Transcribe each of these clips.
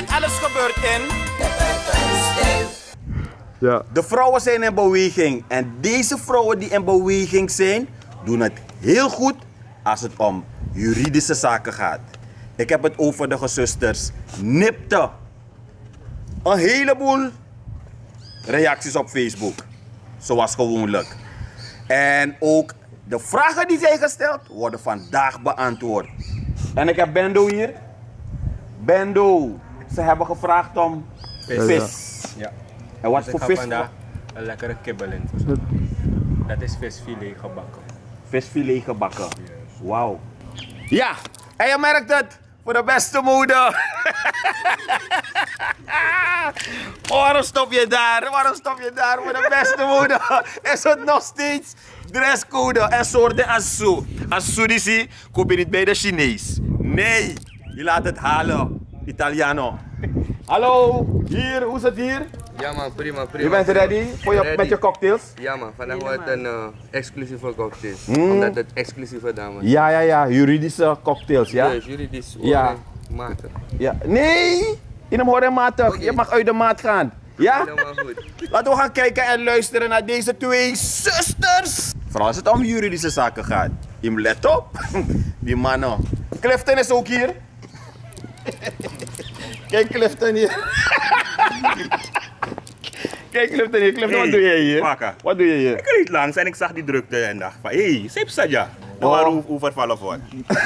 Dit alles gebeurt in... Ja. De vrouwen zijn in beweging. En deze vrouwen die in beweging zijn, doen het heel goed als het om juridische zaken gaat. Ik heb het over de gezusters Nipte. Een heleboel reacties op Facebook. Zoals gewoonlijk. En ook de vragen die zijn gesteld worden vandaag beantwoord. En ik heb Bendo hier. Bendo, ze hebben gevraagd om vis. Ja. En wat Dus voor ik ga vis? vandaag een lekkere kibbel in. Dat is visfilet gebakken. Visfilet gebakken. Wauw. Ja, en je merkt het. Voor de beste moeder. Waarom stop je daar? Waarom stop je daar? Voor de beste moeder is het nog steeds dresscode en soorten asu. Asu die zie, koop je niet bij de Chinees. Nee, je laat het halen. Italiano. Hallo, hier, hoe is het hier? Ja man, prima, prima. Je bent ready voor met je cocktails? Ja man, vandaag wordt een exclusieve cocktail. Omdat het exclusieve dames. Ja, juridische cocktails, ja? Dus juridisch Ja. maten. Ja. Nee, in hem horen matig. Okay. Je mag uit de maat gaan. Ja? Helemaal goed. Laten we gaan kijken en luisteren naar deze twee zusters. Vooral als het om juridische zaken gaat. Im let op. Die mannen. Clifton is ook hier. Kijk Clifton hier. Kijk Clifton hier. Clifton, wat doe je hier? Maka. Wat doe je hier? Ik reed langs en ik zag die drukte en dacht van, hé, Sip Saja. We waren overvallen voor.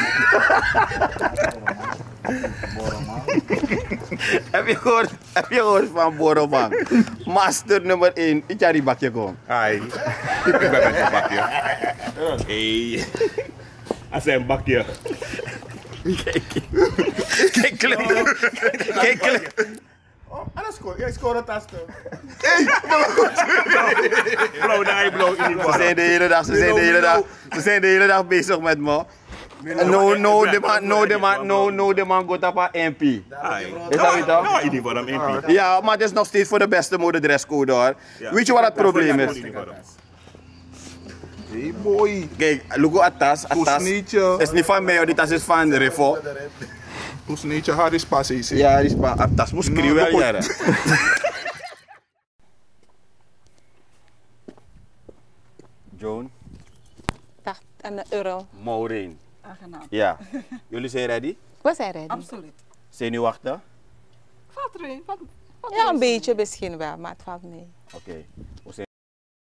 Heb je gehoord van Boromang? Master nummer 1. Ik ga die bakje komen. Hi. Ik ben met een bakje. Hey. Als een bakje. Kijk Clifton. Kijk Clifton. Ik scoor het tasten. Blauw, daar blauw in ieder Ze zijn de hele dag bezig met me. No, de man gaat op een MP. Is dat niet toch? Ja, in ieder geval een MP. Ja, maar het is nog steeds voor de beste mode dresscode hoor. Weet je wat het probleem is? Hey boy. Kijk, look at tas. Poesnietje. Is niet van mij hoor, die tas is van Refo. Poesnietje, haar is passie. Ja, die is van. Tas moest schreeuwen jaren. Joan, €80. Maureen. Aangenaam. Ja. Jullie zijn ready? We zijn ready. Absoluut. Zenuwachtig? Valt erin. Valt Ja, een beetje misschien wel, maar het valt mee. Oké. We zijn...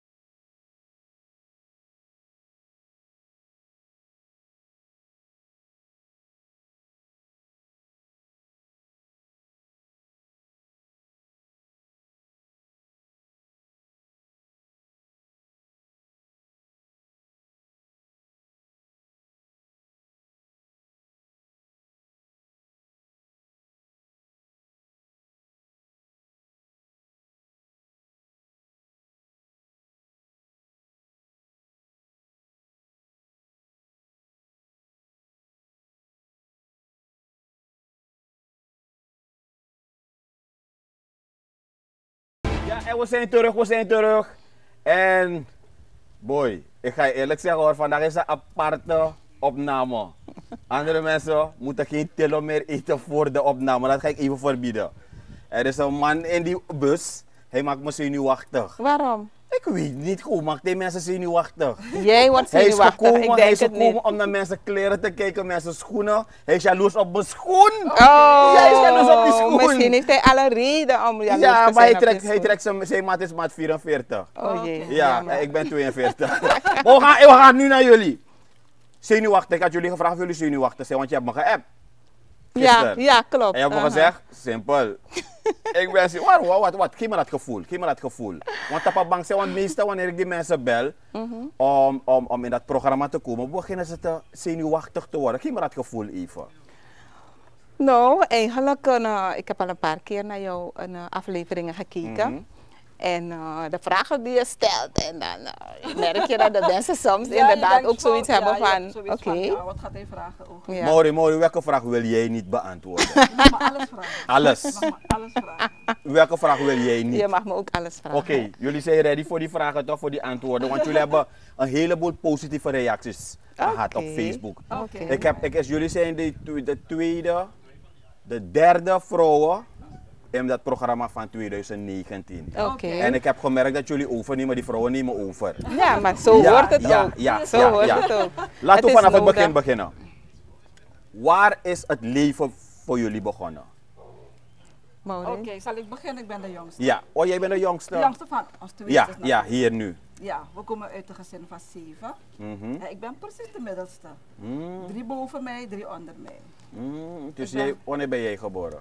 Ja, en we zijn terug. En boy, ik ga je eerlijk zeggen hoor, vandaag is een aparte opname. Andere mensen moeten geen tilo meer eten voor de opname, dat ga ik even verbieden. Er is een man in die bus, hij maakt me zenuwachtig. Waarom? Ik weet niet, hoe maakt die mensen zenuwachtig? Jij wordt Hij is zenuwachtig, gekomen, ik hij denk is het niet. gekomen om naar mensen kleren te kijken, mensen schoenen. Hij is jaloers op mijn schoen. Oh, Jij is jaloers op die schoen. misschien heeft hij alle reden om jaloers Ja, te maar zijn op die hij trekt zijn maat is maat 44. Oh jee. Ja, jammer. en ik ben 42. Maar we gaan nu naar jullie. Zenuwachtig, ik had jullie gevraagd of jullie zenuwachtig zijn, want je hebt me geappt. Ja, klopt. En je hebt me gezegd, simpel. Ik ben zo, wat, geef me dat gevoel. Want op een bank zijn, want meestal wanneer ik die mensen bel om in dat programma te komen, beginnen ze te zenuwachtig te worden. Geef me dat gevoel even. Nou, eigenlijk, ik heb al een paar keer naar jouw afleveringen gekeken. En de vragen die je stelt, en dan merk je dat de mensen soms inderdaad ook zoiets hebben van, oké. Ja, wat gaat hij vragen over? Ja. Mauri, welke vraag wil jij niet beantwoorden? Je mag alles vragen. Alles. Je mag alles vragen. Welke vraag wil jij niet? Je mag me ook alles vragen. Oké, jullie zijn ready voor die vragen toch, voor die antwoorden? Want jullie hebben een heleboel positieve reacties gehad op Facebook. Oké. Jullie zijn de tweede, de derde vrouwen in dat programma van 2019. Oké. En ik heb gemerkt dat jullie overnemen, die vrouwen nemen over. Ja, maar zo hoort het ook. Zo hoort het ook. Laten we Het is vanaf het nodig. begin beginnen. Waar is het leven voor jullie begonnen? Maureen? Oké, zal ik beginnen? Ik ben de jongste. Ja, oh jij bent de jongste? De jongste van ons twee. Ja, dus ja, natuurlijk. hier nu. Ja, we komen uit een gezin van 7. Mhm. En ik ben precies de middelste. Mm, 3 boven mij, 3 onder mij. Dus Ik ben- wanneer ben jij geboren?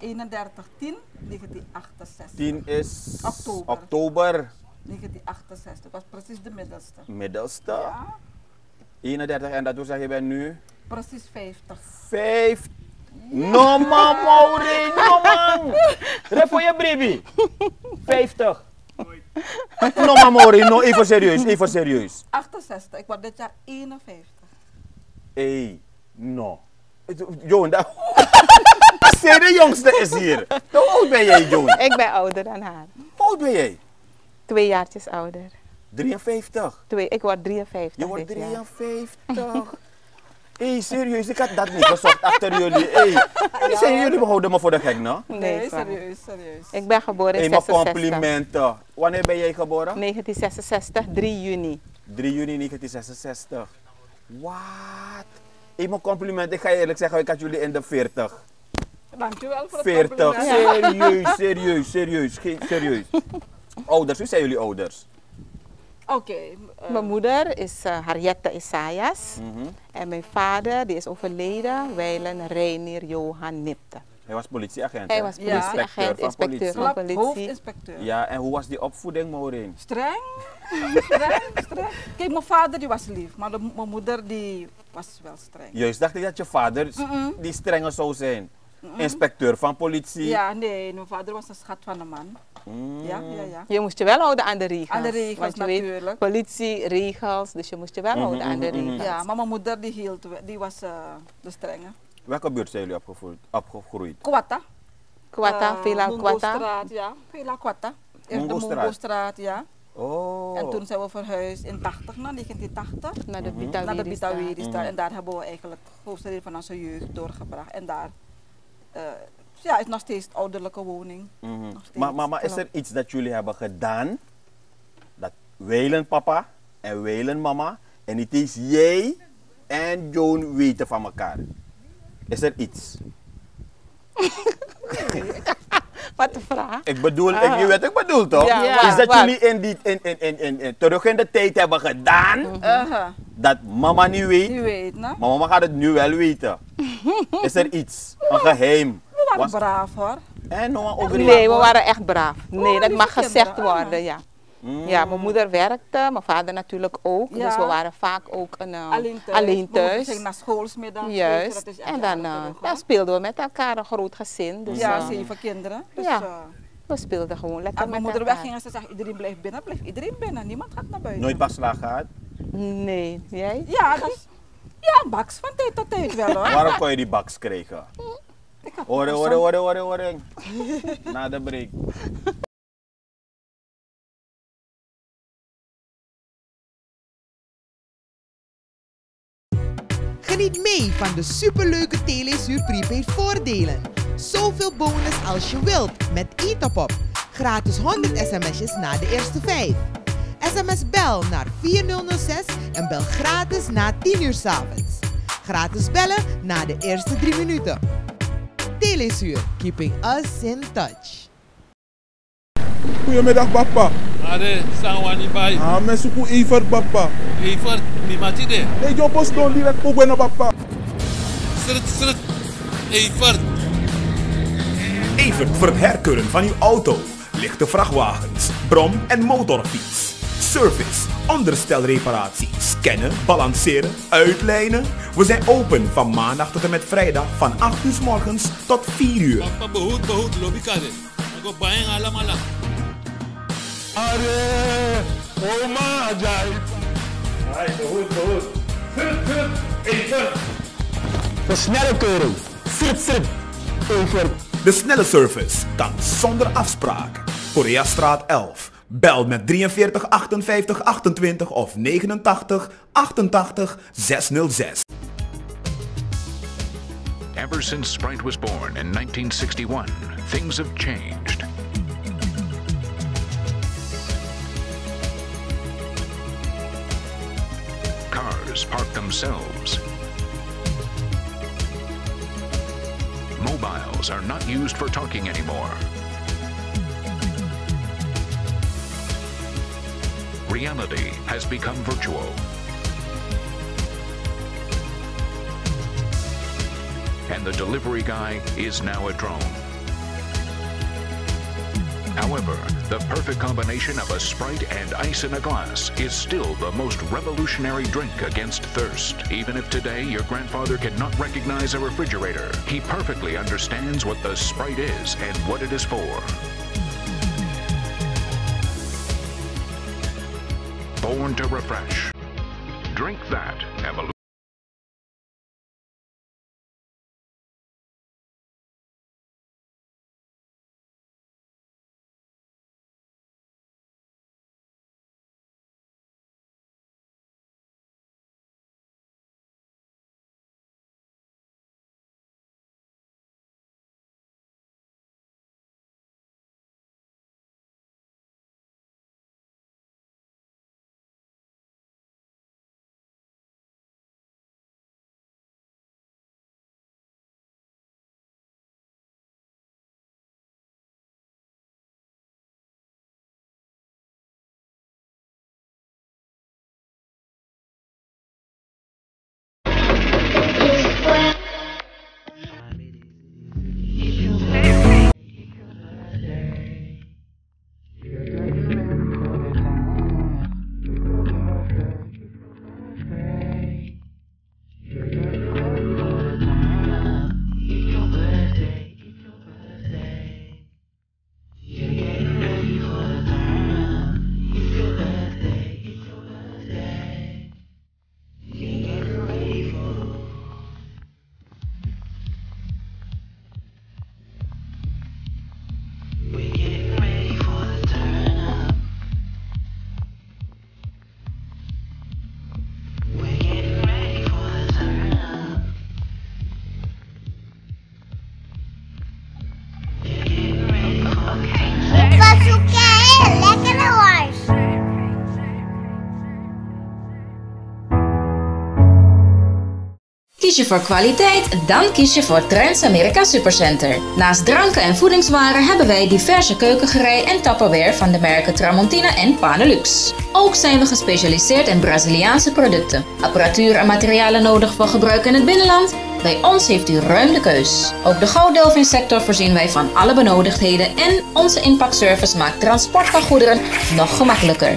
31/10/1968. 10 is Oktober. oktober, 1968. Ik was precies de middelste. middelste. Ja, 31 en dat wil zeggen, je bent nu precies 50. 5. No man, Maureen, no man. Ref voor je baby. 50. No man, Maureen, no, even serieus, even serieus. 68. Ik word dit jaar 51. Hey, no. Joan, dat... Zij de jongste is hier. Hoe oud ben jij, Joan? Ik ben ouder dan haar. Hoe oud ben jij? 2 jaartjes ouder. 53. Ik word 53 Je wordt dit jaar. 53. Hé, serieus, ik had dat niet gezocht achter jullie. Hey. Zijn jullie behouden me voor de gek, no? Nee, is waar. serieus, serieus. Ik ben geboren in Hey, mijn 66. complimenten. Wanneer ben jij geboren? 1966, 3 juni. 3 juni 1966. Wat? Hey, mijn compliment, ik ga je eerlijk zeggen, ik had jullie in de 40. Dankjewel voor het 40, compliment. serieus, serieus. Ouders, wie zijn jullie ouders? Oké. Mijn moeder is Harriette Isaias. En mijn vader, die is overleden, wijlen Reinier Johan Nipte. Hij was politieagent. Hij hè? was Ja. politieagent, inspecteur van Klap, politie. hoofdinspecteur. Ja, en hoe was die opvoeding, Maureen? Streng. Streng. Kijk, mijn vader die was lief, maar mijn moeder die was wel streng. Juist dacht ik dat je vader die strenge zou zijn. Inspecteur van politie. Ja, nee, mijn vader was een schat van een man. Ja. Je moest je wel houden aan de regels. Aan de regels, Want je weet, natuurlijk. politie, regels, dus je moest je wel houden aan de regels. Ja, maar mijn moeder die was de strenge. Welke buurt zijn jullie opgegroeid? Kwata. Kwata, Villa Kwata. Mongostraat, ja. Villa Kwata. Eerst de Mongostraat. Mongostraat, ja. Oh. En toen zijn we verhuisd in 1980. Naar de Naar de Bita Bitawiristan. En daar hebben we eigenlijk het grootste deel van onze jeugd doorgebracht. En daar is nog steeds de ouderlijke woning. Nog steeds. Maar is er iets dat jullie hebben gedaan, dat Welen papa en Welen mama, en het is jij en Joan weten van elkaar? Is er iets? Wat een vraag. Ik bedoel, je weet wat ik bedoel toch? Ja, Is dat wat? jullie terug in de tijd hebben gedaan, dat mama niet weet, Die weet, ne? maar mama gaat het nu wel weten? Is er iets? Een geheim? We waren braaf hoor. En nog een Nee, we waren echt braaf. Nee, dat lieve mag gezegd kinderen, worden, ja. Ja, mijn moeder werkte, mijn vader natuurlijk ook. Ja. Dus we waren vaak ook Alleen thuis. alleen thuis. We gingen naar schoolsmiddag. Juist. En dan speelden we met elkaar, een groot gezin. Dus, ja, 7 kinderen. Dus, ja. We speelden gewoon lekker als mijn met moeder elkaar. wegging en ze zegt iedereen blijft binnen, blijft iedereen binnen. Niemand gaat naar buiten. Nooit beslag gehad? Nee, jij? Ja, dus, ja, een baks van tijd tot tijd wel hoor. Waarom kon je die baks krijgen? Ik had Horen. Na de break. Geniet mee van de superleuke Telesuur prepaid voordelen. Zoveel bonus als je wilt met e-top-op. Gratis 100 sms'jes na de eerste 5. SMS bel naar 4006 en bel gratis na 10 uur 's avonds. Gratis bellen na de eerste 3 minuten. Telesuur, keeping us in touch. Goedemiddag, papa. Are, sangwani bai. Ah, mijn suku Evert, papa. Evert, ni mati de. Nee, je post don direct po bueno, papa. Srut. Evert. Evert voor het herkeuren van uw auto, lichte vrachtwagens, brom- en motorfiets. Service, onderstelreparatie, scannen, balanceren, uitlijnen. We zijn open van maandag tot en met vrijdag van 8 uur 's morgens tot 4 uur. Papa behoed, lobi kade. Ako bayang alam. Are, oma ajay. Behoed. Evert. De snelle keuring. Srit. Evert. De snelle service kan zonder afspraak. Koreastraat 11. Bel met 43 58 28 of 89 88 606. Ever since Sprite was born in 1961, things have changed. Cars park themselves. Mobiles are not used for talking anymore. Reality has become virtual. And the delivery guy is now a drone. However, the perfect combination of a Sprite and ice in a glass is still the most revolutionary drink against thirst. Even if today your grandfather cannot recognize a refrigerator, he perfectly understands what the Sprite is and what it is for. Born to refresh. Drink that evolution. Kies je voor kwaliteit, dan kies je voor Trends Amerika Supercenter. Naast dranken en voedingswaren hebben wij diverse keukengerei en Tupperware van de merken Tramontina en Panelux. Ook zijn we gespecialiseerd in Braziliaanse producten. Apparatuur en materialen nodig voor gebruik in het binnenland? Bij ons heeft u ruim de keus. Ook de gouddelvinsector voorzien wij van alle benodigdheden en onze inpakservice maakt transport van goederen nog gemakkelijker.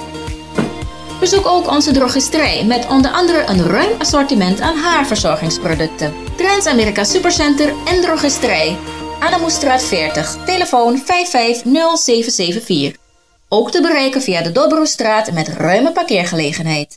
Bezoek ook onze drogisterij met onder andere een ruim assortiment aan haarverzorgingsproducten. Trends Amerika Supercenter en drogisterij. Adamoestraat 40, telefoon 550774. Ook te bereiken via de Dobroestraat met ruime parkeergelegenheid.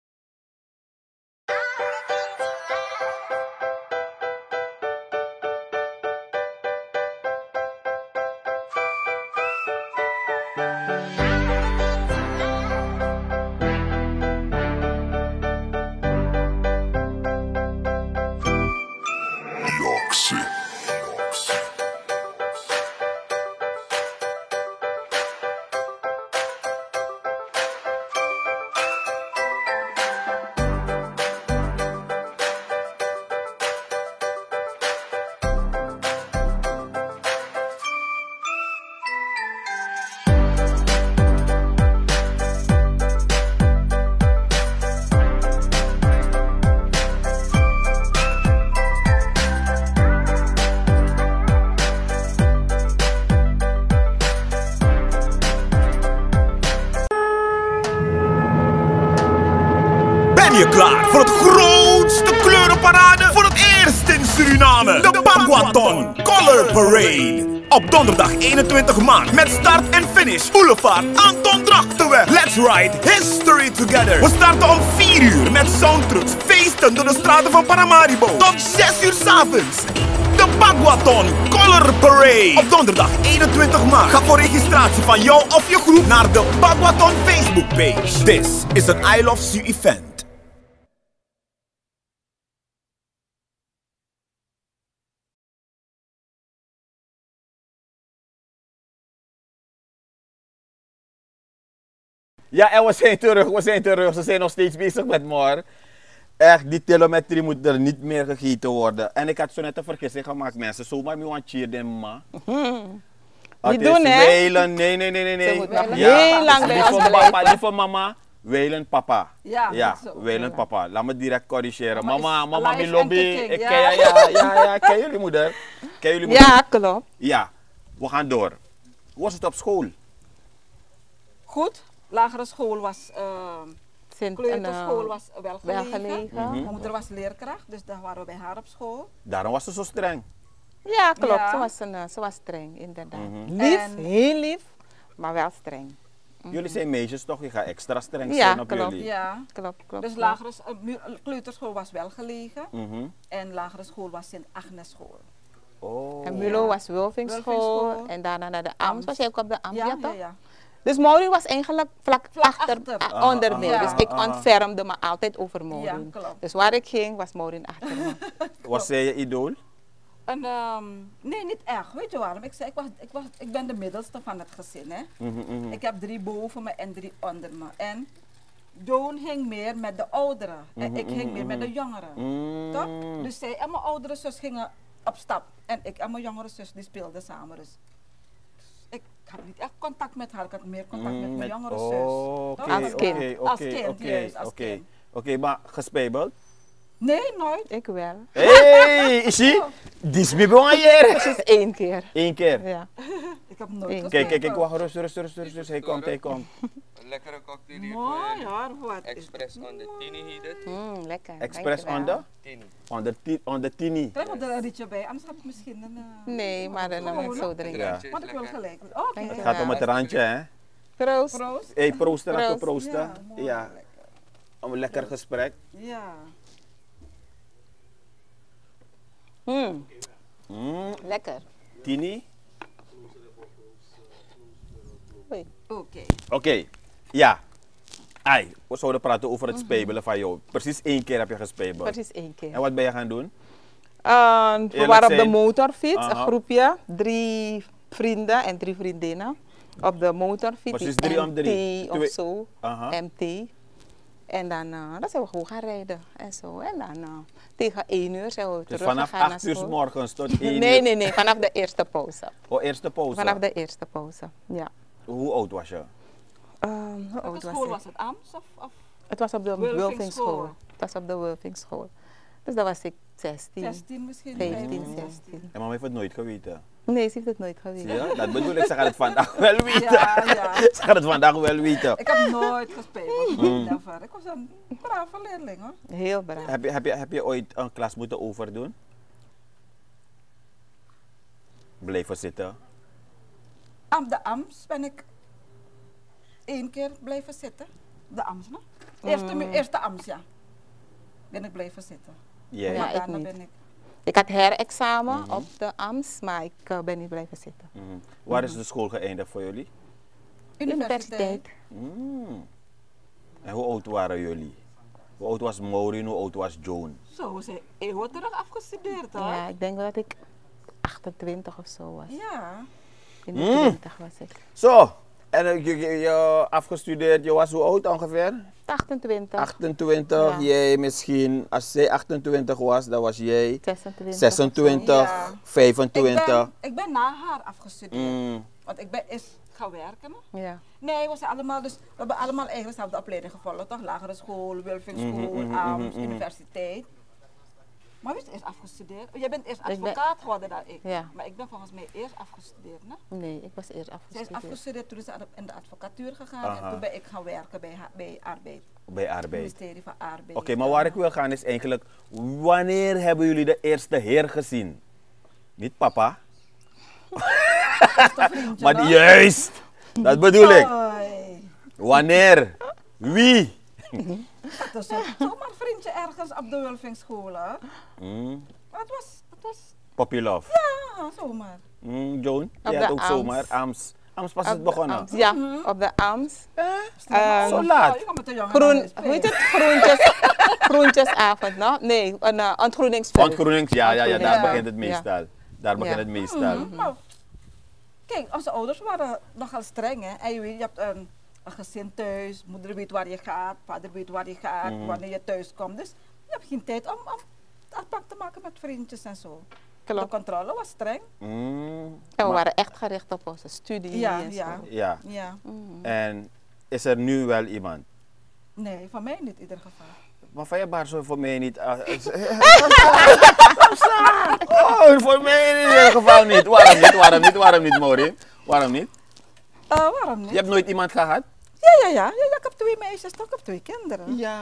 Ben je klaar voor het grootste kleurenparade voor het eerst in Suriname? De Baguaton Color Parade. Op donderdag 21 maart met start en finish Boulevard Anton Drachtenweg. Let's ride history together. We starten om 4 uur met soundtrucks, feesten door de straten van Paramaribo tot 6 uur 's avonds. De Baguaton Color Parade. Op donderdag 21 maart. Ga voor registratie van jou of je groep naar de Baguaton Facebook page. This is an I Love Su event. Ja, en we zijn terug. Ze zijn nog steeds bezig met Mor. Echt, die telemetrie moet er niet meer gegeten worden. En ik had zo net een vergissing gemaakt, mensen. Zomaar me cheer den ma. Niet doen, hè? Welen, nee. Ze moet nog heel lang bij ons blijven. Niet voor mama, Welen papa. Ja, Welen papa. Laat me direct corrigeren. Mama, alive mi lobby. en kicking, Ja. Ken jullie moeder? Ja, klopt. Ja, we gaan door. Hoe was het op school? Goed. Lagere school was... kleuterschool was wel gelegen. Mijn moeder was leerkracht, dus daar waren we bij haar op school. Daarom was ze zo streng. Ja, klopt. Ze was streng, inderdaad. Lief, heel lief, maar wel streng. Jullie zijn meisjes toch? Je gaat extra streng zijn op jullie. Ja, klopt. Dus kleuterschool was wel gelegen en lagere school was Sint-Agnes school. Oh. En Mulo was Wulvingschool en daarna naar de Ams. Was jij ook op de Ams? Ja. Dus Maureen was eigenlijk vlak onder mij. Dus ik ontfermde me altijd over Maureen. Dus waar ik ging, was Maureen achter me. Was zij je idool? Nee, niet echt. Weet je waarom? Ik ben de middelste van het gezin. Hè? Ik heb 3 boven me en 3 onder me. En Joan hing meer met de ouderen. En ik hing meer met de jongeren. Toch? Dus zij en mijn oudere zus gingen op stap. En ik en mijn jongere zus die speelden samen. Dus ik had niet echt contact met haar. Ik had meer contact met mijn jongere zus. Als kind. Oké, maar gespijbeld? Nee, nooit. Ik wel. Hey, is ie? Die is me belangrijk. Precies 1 keer. 1 keer? Ja. Ik heb nooit Kijk, wacht, rust. Hij komt. Lekkere cocktail hier. Mooi hoor, wat Express on the tini heet. Lekker. Express on the? On the tini. Krijg er een rietje bij, anders heb ik misschien een... Nee, maar dan moet ik zo drinken. Ja. Want ik wil gelijk. Oké. Het gaat om het randje, hè? Proost. Hey, proosten. Ja. Om een lekker gesprek. Ja. Lekker. Tini? Oké. Ja. Ai, we zouden praten over het spijbelen van jou. Precies 1 keer heb je gespijbeld. Precies 1 keer. En wat ben je gaan doen? We waren op de motorfiets, een groepje, 3 vrienden en 3 vriendinnen. Op de motorfiets, precies 3 om 3 of zo, MT. En dan zijn we gewoon gaan rijden en zo. En dan tegen 1 uur zijn we dus teruggegaan vanaf naar 8 uur 's morgens tot 1 uur? Nee, vanaf de eerste pauze. Oh, eerste pauze? Vanaf de eerste pauze, ja. Hoe oud was je? Hoe oud was school was het? Ams of? Het was op de Wulvingschool. Het was op de Wulvingschool. Dus dat was ik 16. 16 misschien? 15, 16. En mama heeft het nooit geweten? Nee, ze heeft het nooit geweten. Ja, dat bedoel ik. Ze gaat het vandaag wel weten. Ja. Ze gaat het vandaag wel weten. Ik heb nooit gespeeld. Ik was een brave leerling hoor. Heel braaf. Heb je ooit een klas moeten overdoen? Blijven zitten? Op de Ams ben ik 1 keer blijven zitten. De Ams, no? Eerste Ams, ja. Ben ik blijven zitten. Ja, ik niet. Ik had herexamen op de Ams, maar ik ben niet blijven zitten. Waar is de school geëindigd voor jullie? Universiteit. En hoe oud waren jullie? Hoe oud was Maureen, hoe oud was Joan? Zo, we zijn eeuwen terug afgestudeerd hoor. Ja, ik denk dat ik 28 of zo was. Ja. In de 20 was ik. Zo, en je afgestudeerd, je was hoe oud ongeveer? 28. 28, ja. Jij misschien, als zij 28 was, dan was jij 26, ja. 25. Ik ben na haar afgestudeerd. Want ik ben eerst gaan werken. Ja. Nee, we hebben allemaal eigenlijk dezelfde opleiding gevolgd, toch? Lagere school, Wulvingschool, Ams, universiteit. Maar wie is eerst afgestudeerd? Jij bent eerst advocaat geworden dan ik. Ja. Maar ik ben volgens mij eerst afgestudeerd, né? Nee, ik was eerst afgestudeerd. Zij is afgestudeerd, toen is ze in de advocatuur gegaan en toen ben ik gaan werken bij Arbeid. Bij Arbeid. Ministerie van Arbeid. Oké, maar waar ik wil gaan is eigenlijk, wanneer hebben jullie de eerste heer gezien? Niet papa? Maar juist, dat bedoel ik. Wanneer? Wie? Dat is zomaar een vriendje ergens op de Wulvingschool. Maar het was... Poppy Love? Ja, zomaar. Joan, jij had ook zomaar Ams. Ams was het begonnen? Ams, ja, op de Ams. Zo laat? Hoe heet het? Groentjesavond, no? Nee, een ontgroeningsveld. Ontgroenings, ja, daar begint het meestal. Daar begint het meestal. Kijk, onze ouders waren nogal streng, hè. En je hebt een gezin thuis. Moeder weet waar je gaat, vader weet waar je gaat, wanneer je thuis komt. Dus je hebt geen tijd om afspraak te maken met vriendjes en zo. Klopt. De controle was streng. En we waren echt gericht op onze studie. Ja, en ja. zo. Ja. Ja. En is er nu wel iemand? Nee, van mij niet in ieder geval. Maar van je baar zo voor mij niet. Oh, voor mij in ieder geval niet. Waarom niet, Maureen? Waarom niet? Waarom niet? Je hebt nooit iemand gehad? Ja, ik heb 2 meisjes, toch? Ik heb 2 kinderen. Ja.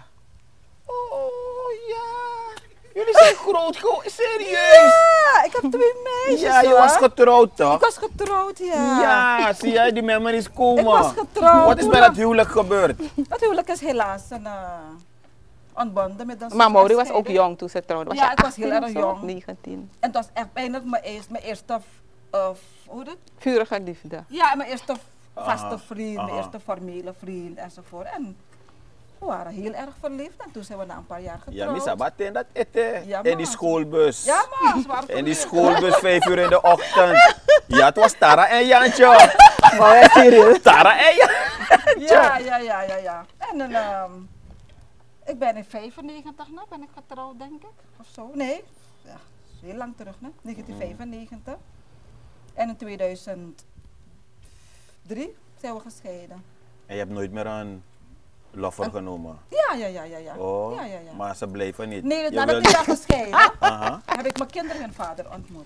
Oh, ja. Jullie zijn groot, serieus? Ja, ik heb 2 meisjes. Ja, je was getrouwd, toch? Ik was getrouwd, ja. Ja, zie jij die memories komen? Ik was getrouwd. Wat is bij dat huwelijk gebeurd? Dat huwelijk is helaas een ontbonden met een Maar Mauri was ook jong toen ze trouwde. Ja, ik was heel erg jong. 19. En het was echt eindelijk mijn eerste, hoe dat? Vurige liefde. Ja, mijn eerste vaste vriend, mijn eerste formele vriend enzovoort. En we waren heel erg verliefd en toen zijn we na een paar jaar getrouwd. Ja, misa baten dat eten. Ja, in die schoolbus. Ja, maar ze waren in die verliefd. schoolbus 5 uur in de ochtend. Ja, het was Tara en Jantje. Maar serieus? Tara en Jantje. Ja. En dan, ik ben in 95 ben ik getrouwd, denk ik. Of zo. Nee, ja, heel lang terug, hè? 1995. En in 2003 zijn we gescheiden. En je hebt nooit meer een lover genomen? Ja. Oh, ja. maar ze bleven niet. Nee, Je nadat wilde- ik ben gescheiden, Aha. heb ik mijn kinderen hun vader ontmoet.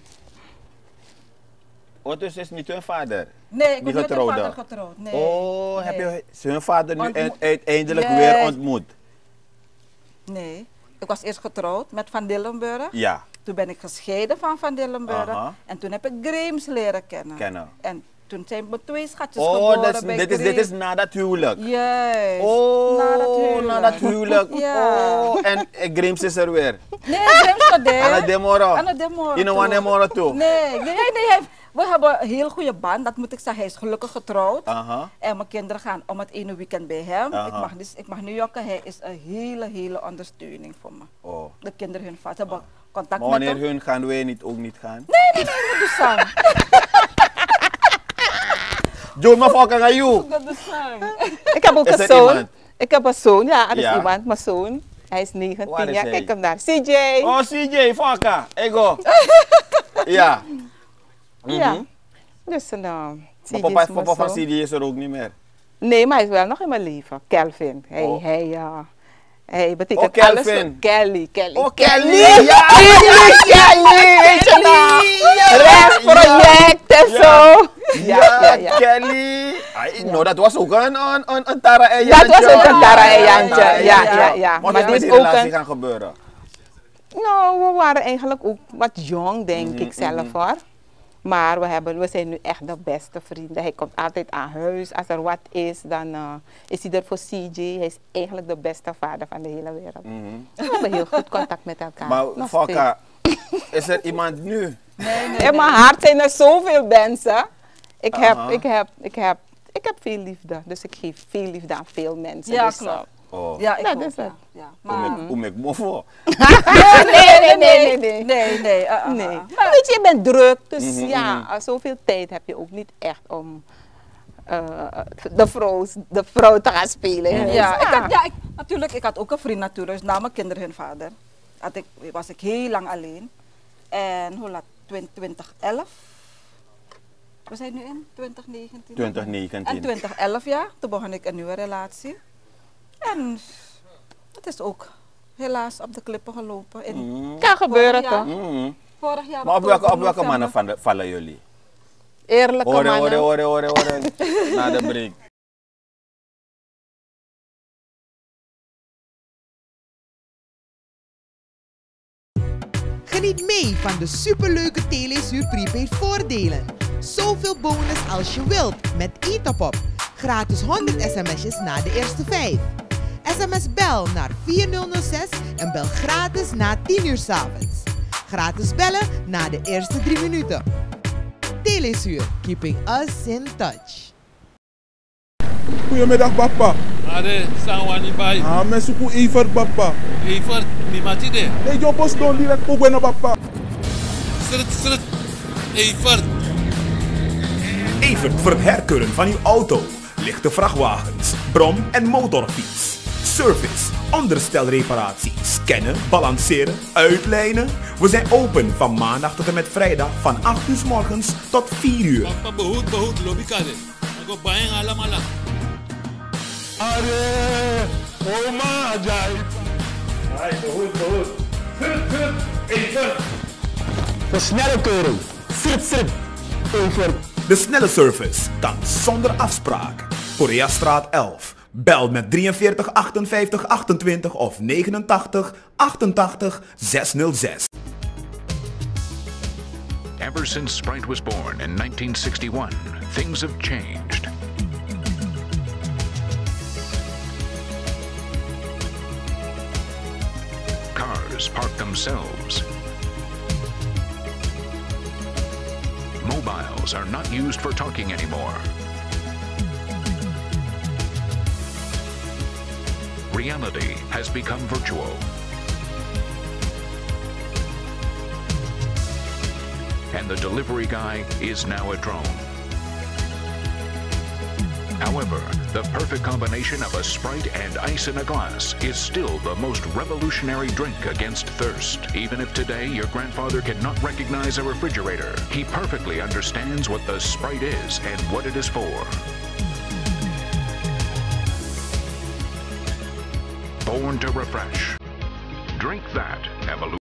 Oh, dus is niet hun vader? Nee, ik die ben met hun getrouwde? vader getrouwd. Nee. Oh, heb je hun vader nu Ontmoet. uiteindelijk Yes. weer ontmoet? Nee, ik was eerst getrouwd met Van Dillenburg. Ja. Toen ben ik gescheiden van Van Dillenburg. Aha. En toen heb ik Graems leren kennen. Kennen. En toen zijn mijn 2 schatjes Oh, geboren bij dit is Graems. na dat huwelijk? Juist. Oh, na dat huwelijk. Ja. Oh, en Graems is er weer? Nee, Graems not there. Ana demoro? Ana demoro. Je know wat demoro toe? Nee. We hebben een heel goede band, dat moet ik zeggen. Hij is gelukkig getrouwd. Aha. En mijn kinderen gaan om het ene weekend bij hem. Aha. Ik mag nu jokken. Hij is een hele ondersteuning voor me. Oh. De kinderen, hun vader, hebben contact Maar met wanneer hem. hun gaan, wij niet ook niet gaan? Nee, we doen samen. Joe, maar fucking aan you. Ik heb ook Is een er zoon. iemand? Ik heb een zoon, ja, er is Ja. iemand, mijn zoon. Hij is 19 Waar is jaar, hij? kijk hem daar. CJ. Oh, CJ, fucker. Ego. Ja. Ja. Dus CJ Maar is papa mijn van zoon. CJ is er ook niet meer. Nee, maar hij is wel nog in mijn leven. Kelvin. Hij betekent Oh, Kelvin. alles. Kelly. Oh, Kelly. Ja, Kelly, weet je nog? Rechtsproject en zo. Ja, Kelly. Nou, dat was ook een Tara en Jantje. Dat was ook een Tara en Jantje, ja. Wat Maar is die met is die ook relatie een... gaan gebeuren? Nou, we waren eigenlijk ook wat jong, denk ik zelf hoor. Maar we zijn nu echt de beste vrienden. Hij komt altijd aan huis. Als er wat is, dan is hij er voor CJ. Hij is eigenlijk de beste vader van de hele wereld. We hebben heel goed contact met elkaar. Maar Nog Fokka, is er iemand nu? In mijn hart zijn er zoveel mensen. Ik heb veel liefde. Dus ik geef veel liefde aan veel mensen. Ja, dus, klopt. Oh. Ja, ik dat ook, is het. ja. Hoe ik me voor? Nee. Nee. Maar weet je, je bent druk. Dus ja, zoveel tijd heb je ook niet echt om de vrouw te gaan spelen. Natuurlijk, ik had ook een vriend natuurlijk. Na mijn kinderen hun vader was ik heel lang alleen. En hoe laat? 2011. We zijn nu in 2019. 2019. En 2011 ja, toen begon ik een nieuwe relatie. En het is ook helaas op de klippen gelopen. Kan gebeuren toch? Vorig jaar. Maar op welke mannen vallen jullie? Eerlijke mannen. Horen. Na de break. Geniet mee van de superleuke Telesuur prepaid voordelen. Zoveel bonus als je wilt met e-top-op. Gratis 100 sms'jes na de eerste 5. SMS bel naar 4006 en bel gratis na 10 uur 's avonds. Gratis bellen na de eerste 3 minuten. Telesuur, keeping us in touch. Goedemiddag, papa. Are, sangwani bai. Ah, suku Evert, papa. Evert, mi mati de. Nee, yo post don direct po bueno, papa. Srut. Evert. Evert voor het herkeuren van uw auto. lichte vrachtwagens, brom- en motorfiets. Service, onderstelreparatie, scannen, balanceren, uitlijnen. We zijn open van maandag tot en met vrijdag van 8 uur 's morgens tot 4 uur. Papa behoed lobby kade. Ako bayang alam alam. Are, oma ajay. Ay, behoed. Even. Versnelle keuring. Srit. Over. De snelle service kan zonder afspraak. Koreastraat 11. Bel met 43 58 28 of 89 88 606. Ever since Sprite was born in 1961, things have changed. Cars park themselves. Mobiles are not used for talking anymore. Reality has become virtual. And the delivery guy is now a drone. However, the perfect combination of a Sprite and ice in a glass is still the most revolutionary drink against thirst. Even if today your grandfather cannot recognize a refrigerator, he perfectly understands what the Sprite is and what it is for. Born to refresh. Drink that, Evolution.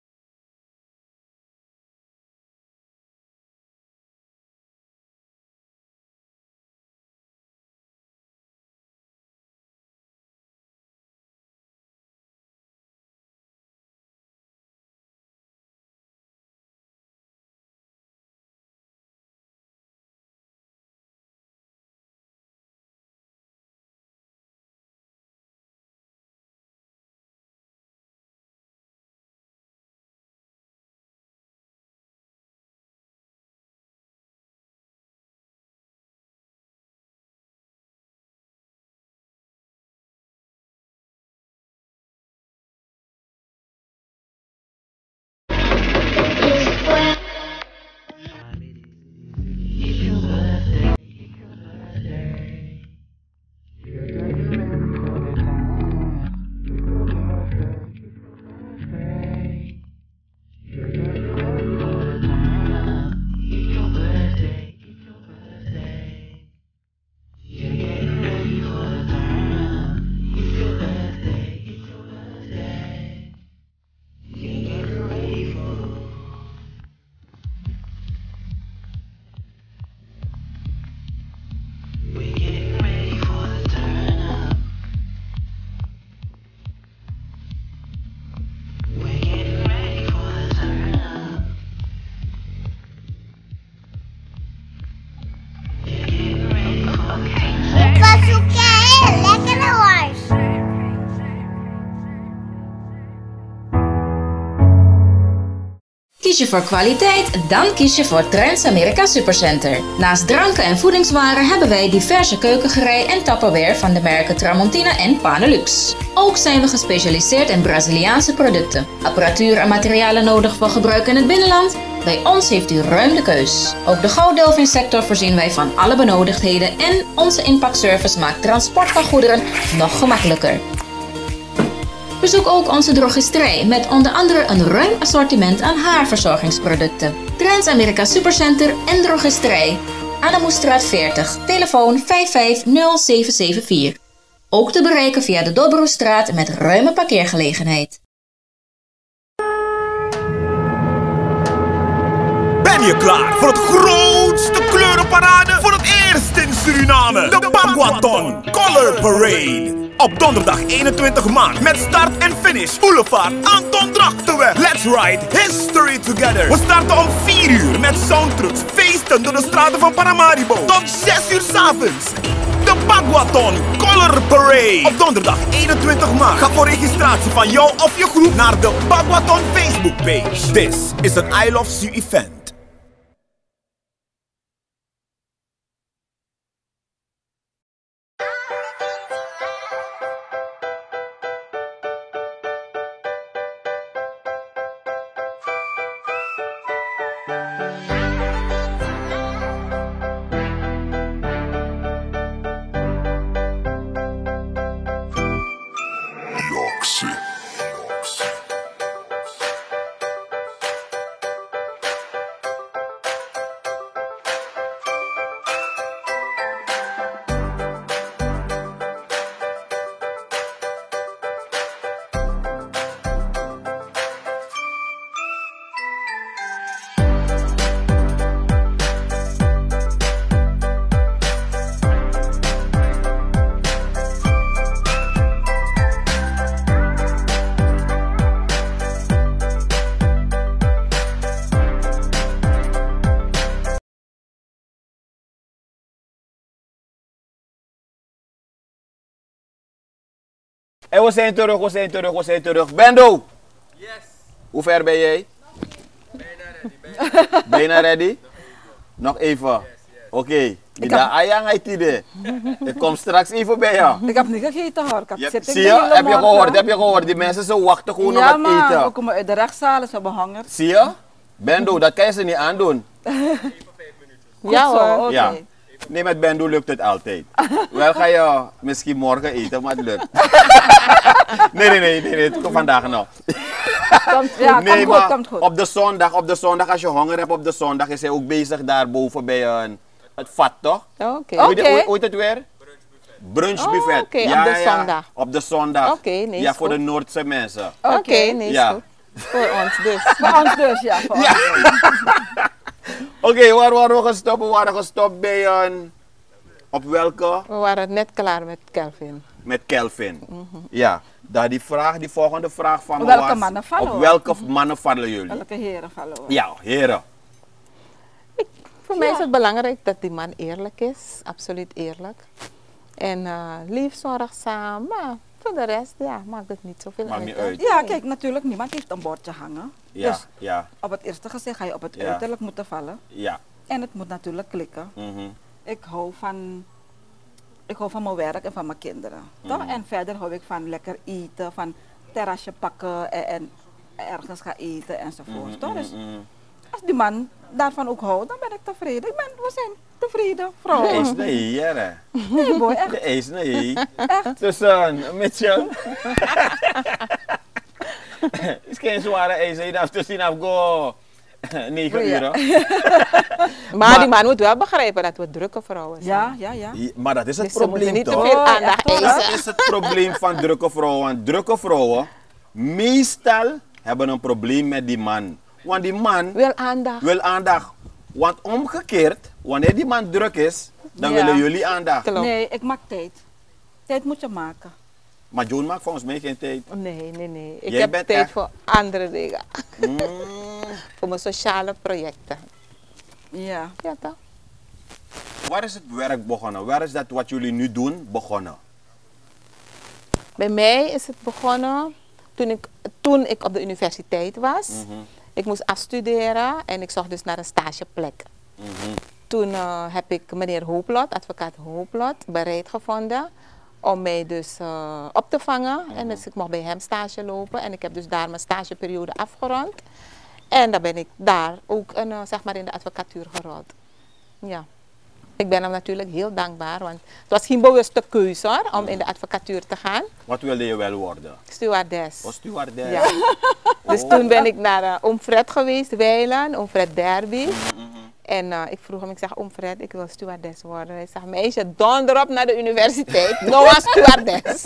Kies je voor kwaliteit, dan kies je voor Trends Amerika Supercenter. Naast dranken en voedingswaren hebben wij diverse keukengerei en Tupperware van de merken Tramontina en Panelux. Ook zijn we gespecialiseerd in Braziliaanse producten. Apparatuur en materialen nodig voor gebruik in het binnenland? Bij ons heeft u ruim de keus. Ook de gouddelvinsector voorzien wij van alle benodigdheden en onze inpakservice maakt transport van goederen nog gemakkelijker. Bezoek ook onze drogisterij met onder andere een ruim assortiment aan haarverzorgingsproducten. Trends Amerika Supercenter en drogisterij. Adamoestraat 40, telefoon 550774. Ook te bereiken via de Dobroestraat met ruime parkeergelegenheid. Ben je klaar voor het grootste kleurenparade voor het eerst in Suriname? De Bagwaton Color Parade. Op donderdag 21 maart met start en finish Boulevard Anton Drachtenweg. Let's ride history together. We starten om 4 uur met soundtrucks, feesten door de straten van Paramaribo tot 6 uur 's avonds. De Bagwaton Color Parade. Op donderdag 21 maart. Ga voor registratie van jou of je groep naar de Bagwaton Facebook page. This is an I Love Su event. En we zijn terug. Bendo! Yes. Hoe ver ben jij? Bijna ready? Nog even. Oké. Ik kom straks even bij jou. Ik heb niet gegeten hoor. Zie je? Heb je gehoord? Die mensen zo wachten gewoon op het eten. Ja man, we komen uit de rechtszaal, ze hebben honger. Zie je? Bendo, dat kan je ze niet aandoen. Ja hoor. Ja. Nee, met Bendo lukt het altijd. Wel ga je misschien morgen eten, maar het lukt. Nee, het komt vandaag nog. Nee, komt goed. Op de zondag, als je honger hebt op de zondag, is hij ook bezig daar boven bij het vat, toch? Oké. Hoe heet het weer? Brunchbuffet. Oké, op de zondag. Op de zondag. Oké, nee, ja, is voor goed. de Noordse mensen. Oké, nee, is ja. goed. Voor ons dus. Voor ons dus, ja. Oké, waar waren we gestopt? We waren gestopt bij op welke? We waren net klaar met Kelvin. Met Kelvin. Ja. Die volgende vraag van me welke was, mannen vallen op welke mannen vallen jullie? Welke heren vallen we? Ja, heren. Voor mij is het belangrijk dat die man eerlijk is, absoluut eerlijk. En lief, zorgzaam, maar voor de rest maakt het niet zoveel uit. Ja, kijk, natuurlijk, niemand heeft een bordje hangen. Ja, dus ja. op het eerste gezicht ga je op het uiterlijk moeten vallen. Ja. En het moet natuurlijk klikken. Ik hou van mijn werk en van mijn kinderen. Toch? En verder hou ik van lekker eten, van terrasje pakken en ergens gaan eten enzovoort. Toch? Dus als die man daarvan ook houdt, dan ben ik tevreden. We zijn tevreden vrouwen. Nee, hè? Nee, boy, echt. Nee. Echt. Tussen, Mitchell. Het is geen zware eisen. Je hebt tussen go 9 uur. Maar die man moet wel begrijpen dat we drukke vrouwen zijn. Ja. Maar dat is het Dus ze moeten probleem, niet te toch? veel aandacht eisen. Dat is het probleem van drukke vrouwen. Want drukke vrouwen, meestal hebben een probleem met die man. Want die man wil aandacht. Want omgekeerd, wanneer die man druk is, dan willen jullie aandacht. Nee, ik maak tijd. Tijd moet je maken. Maar Joan maakt volgens mij geen tijd. Nee. Ik Jij heb bent tijd echt- voor andere dingen. Voor mijn sociale projecten. Ja. Ja, toch? Waar is het werk begonnen? Waar is dat wat jullie nu doen begonnen? Bij mij is het begonnen toen ik op de universiteit was. Ik moest afstuderen en ik zocht dus naar een stageplek. Toen heb ik meneer Hooplot, advocaat Hooplot, bereid gevonden om mij dus op te vangen. En dus ik mocht bij hem stage lopen en ik heb dus daar mijn stageperiode afgerond. En dan ben ik daar ook zeg maar in de advocatuur gerold. Ja. Ik ben hem natuurlijk heel dankbaar, want het was geen bewuste keuze hoor, om in de advocatuur te gaan. Wat wilde je wel worden? Stewardess. Stewardess. Ja. Dus toen ben ik naar oom Fred geweest, Weiland, oom Fred Derby. En ik vroeg hem, ik zeg, oom Fred, ik wil stewardess worden. Hij zegt, meisje, donder op naar de universiteit, nou als stewardess.